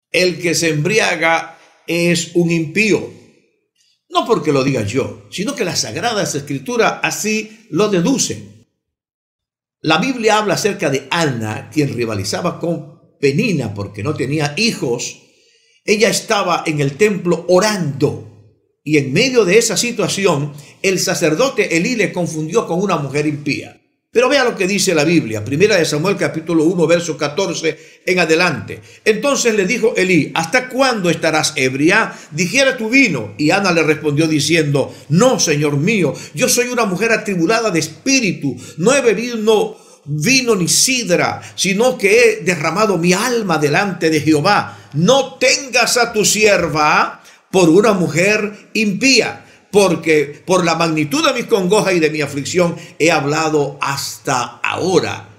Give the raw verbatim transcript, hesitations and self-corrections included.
el que se embriaga es un impío. No porque lo diga yo, sino que las Sagradas Escrituras así lo deducen. La Biblia habla acerca de Ana, quien rivalizaba con Penina porque no tenía hijos. Ella estaba en el templo orando y en medio de esa situación el sacerdote Elí le confundió con una mujer impía. Pero vea lo que dice la Biblia, primera de Samuel capítulo uno, verso catorce en adelante. Entonces le dijo Elí: ¿hasta cuándo estarás ebria? Dijera tu vino. Y Ana le respondió diciendo: no, señor mío, yo soy una mujer atribulada de espíritu, no he bebido no, vino ni sidra, sino que he derramado mi alma delante de Jehová. No tengas a tu sierva por una mujer impía, porque por la magnitud de mis congojas y de mi aflicción he hablado hasta ahora.